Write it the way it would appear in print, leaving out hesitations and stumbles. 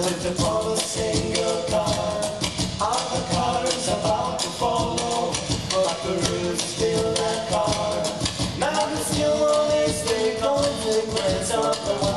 went upon a single car. Other cars about to follow, but the roof's still that car. Now the fuel is the consequence of the